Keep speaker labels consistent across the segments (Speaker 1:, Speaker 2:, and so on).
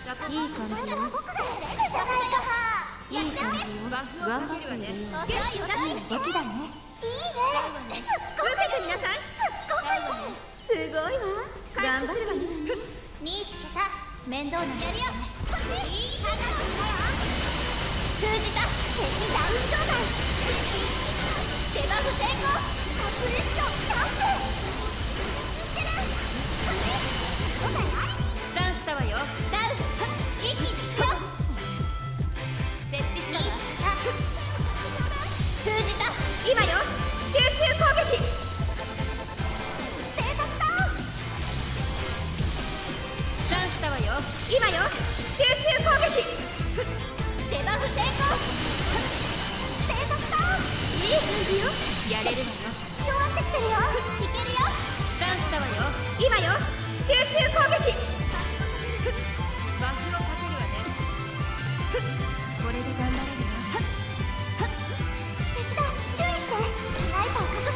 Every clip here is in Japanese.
Speaker 1: いい感じよ。
Speaker 2: 僕がやれるじゃないか。
Speaker 1: いい感じよ。頑張っているよね。
Speaker 2: ドキだね。いいね。すっごくいい。すっごくいい。すごいわ。頑張るわね。見つけた。面倒なやるよ。こっち。いい話だよ。封じた。敵ダウン状態。デバフ成功。サプレッションチャンス。してる。こっち。答えあり。
Speaker 1: スタンしたわよ。
Speaker 2: ダウン。一気にいくよ。
Speaker 1: 設置したわ。
Speaker 2: 封じた。
Speaker 1: 今よ。集中攻撃。
Speaker 2: ステータスダウン。
Speaker 1: スタンしたわよ。今よ。集中攻撃。
Speaker 2: デバフ成功。ステータスダウン。
Speaker 1: いい感じよ。やれるわよ。
Speaker 2: 弱ってきてるよ。いけるよ。
Speaker 1: スタンしたわよ。今よ。集中攻撃。バフをかけるわね。これで頑張れるわ。
Speaker 2: 敵だ。注意して。スナイパー確認。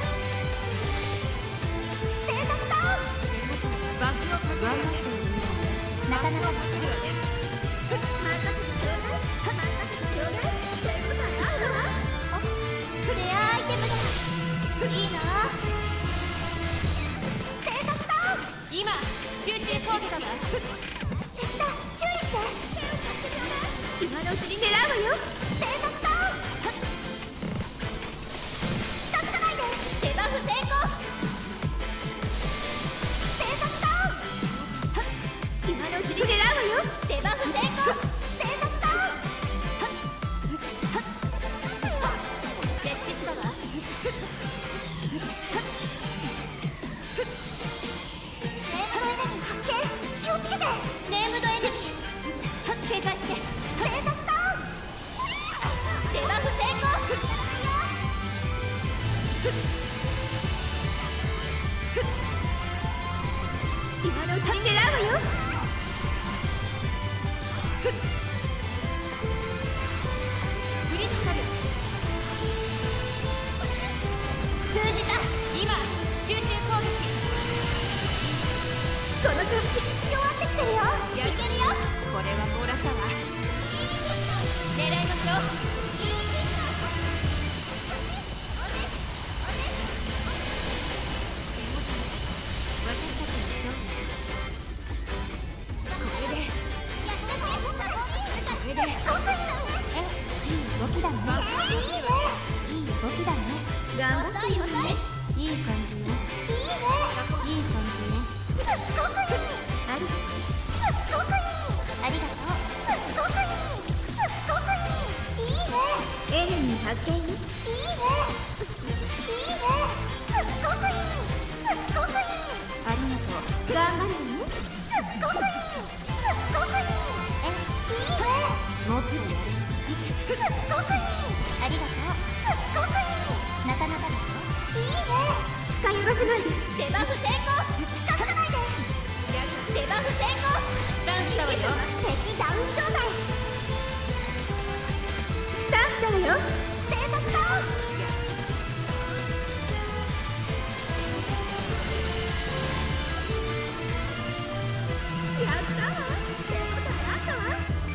Speaker 2: ステータスダウン。
Speaker 1: バフをかけるわね。
Speaker 2: なかなか
Speaker 1: かけるわね。
Speaker 2: 任せてちょうだい。任せてちょうだい。手応えあるわ。レアアイテムだ。いいな。ステータスダウン。
Speaker 1: 今集中攻撃だわ。
Speaker 2: 敵だ。注意して。
Speaker 1: 今のうちに狙うわよ。
Speaker 2: ステータスダウン。近づかないで。デバフ成功。ステータスダウン。
Speaker 1: 今のうちに狙うわよ。
Speaker 2: デバフ成功。ステータスダウン。
Speaker 1: 設置したわ。
Speaker 2: 気をつけて。ネームドエネミー。
Speaker 1: 警戒して。
Speaker 2: ステータスダウン。デバフ成功。
Speaker 1: 今のうちに狙うわよ。クリティカル。
Speaker 2: 封じた。
Speaker 1: 今集中攻撃。
Speaker 2: この調子。弱ってきてるよ。いけるよ。
Speaker 1: これはもらったわ。狙いましょう。私たちの勝利。これで。
Speaker 2: いい動きだね。いい動きだね。頑張っているね。
Speaker 1: いい感じね。
Speaker 2: いいね。
Speaker 1: いい感じね。
Speaker 2: すっごくいい。
Speaker 1: ありがとう。
Speaker 2: すっごくいい。ありがとう。すっごくいい。すっごくいい。いいね。
Speaker 1: エレンに発見。
Speaker 2: いいね。いいね。すっごくいい。すっごくいい。
Speaker 1: ありがとう。頑張るわね。
Speaker 2: すっごくいい。すっごくいい。いいね。
Speaker 1: もっとやる。
Speaker 2: すっごくいい。ありがとう。すっごくいい。なかなかでしょ。いいね。
Speaker 1: 近寄らせないで。
Speaker 2: デバフ成功。近づかないで。デバフ成功。
Speaker 1: スタンしたわよ。
Speaker 2: 敵ダウン状態。
Speaker 1: スタンしたわよ。
Speaker 2: ステータスダウン。
Speaker 1: やったわ。
Speaker 2: 手応えあったわ。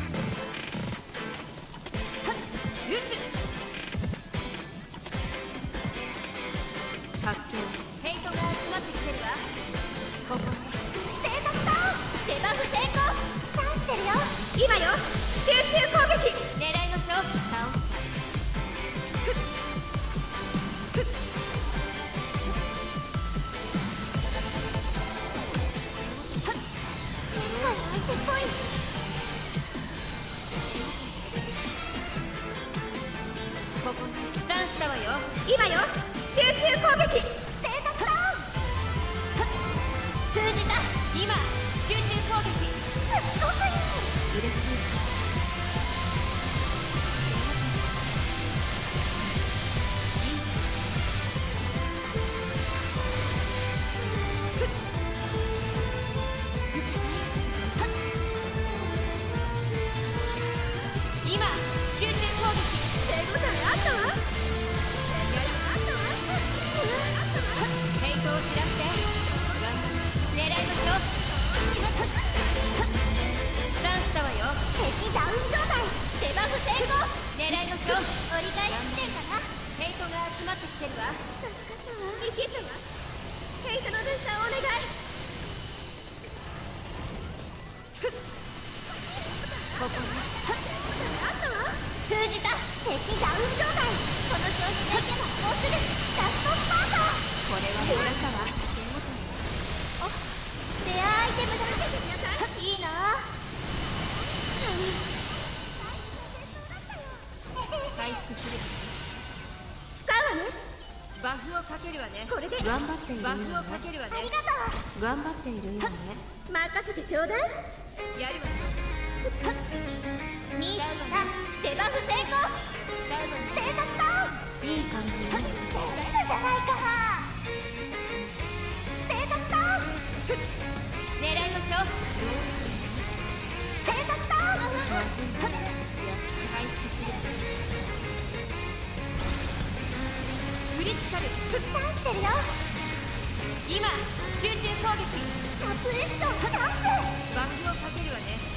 Speaker 1: 発見。ヘイトが集まってきてるわ。ここね。
Speaker 2: ステータスダウン。デバフ成功。スタンしてるよ。
Speaker 1: 今よ。集中攻撃。狙いましょう。倒した。
Speaker 2: 前回相手っぽい。
Speaker 1: ここね。スタンしたわよ。今よ。集中攻撃。
Speaker 2: ステータスダウン。封じた。
Speaker 1: 今集中攻撃。
Speaker 2: すっごくいい。
Speaker 1: 嬉しい。今集中攻撃。
Speaker 2: 手応えあったわ。
Speaker 1: ヘイトを散らして狙いましょう。スタンしたわよ。 しょう。
Speaker 2: 折り返し地点かな。
Speaker 1: ヘイトが集まってきてるわ。
Speaker 2: 助かったわ。
Speaker 1: 生きったわ。ヘイトの分散お願い。ここにあったわ。
Speaker 2: 封じた。敵ダウン状態。この調子でいけばもうすぐラストスパート。
Speaker 1: これはもらったわ。
Speaker 2: お、レアアイテムだ。いいな。
Speaker 1: 回復する。使うわね。バフをかけるわね。これで頑張っている。バフをかけるわね。
Speaker 2: ありがとう。
Speaker 1: 頑張っているよね。任せてちょうだい。やるわね。
Speaker 2: 見つけた。デバフ成功。ステータスダウン。
Speaker 1: いい感じ。
Speaker 2: 出るじゃないか。ステータスダウン。
Speaker 1: 狙いましょう。
Speaker 2: ステータスダウン。
Speaker 1: 回復する。クリティカル。
Speaker 2: スタンしてるよ。
Speaker 1: 今集中攻撃。
Speaker 2: サプレッションチャンス。
Speaker 1: バフをかけるわね。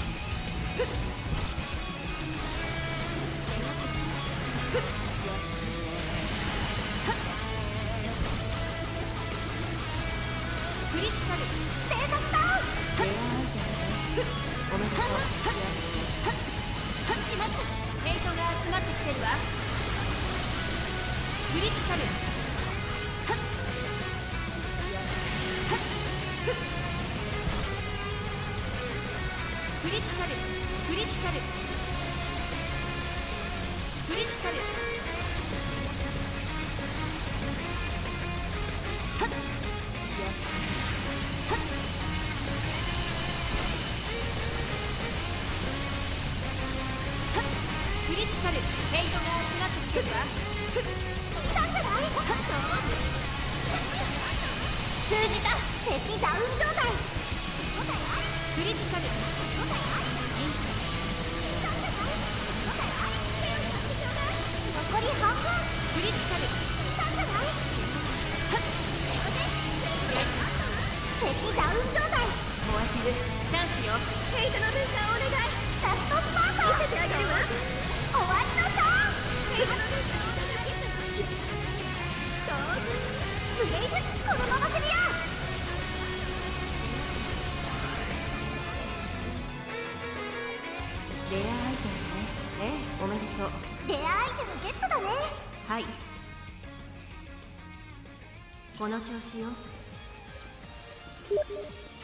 Speaker 1: クリティカル。
Speaker 2: ステータスダウン。
Speaker 1: おめでとう。しまった。ヘイトが集まってきてるわ。クリティカル。クリティカル。クリティカル。クリティカル。クリティカル。ヘイトが集まってきてるわ。
Speaker 2: 来たんじゃない？封じた。敵ダウン状態。
Speaker 1: クリティカル。
Speaker 2: 残り半分。
Speaker 1: クリティカル。
Speaker 2: 来たんじゃない？敵ダウン状態。
Speaker 1: 燃えてる。チャンスよ。ヘイトの分散お願い。
Speaker 2: ラストスパート。
Speaker 1: 見せてあげるわ。
Speaker 2: 終わりのターン。
Speaker 1: ヘイトの分散お願い。どうぞ。
Speaker 2: ブレイズ、このまま攻めよう。
Speaker 1: レアアイテムね。ええ、おめでとう。
Speaker 2: レアアイテムゲットだね。
Speaker 1: はい。この調子よ。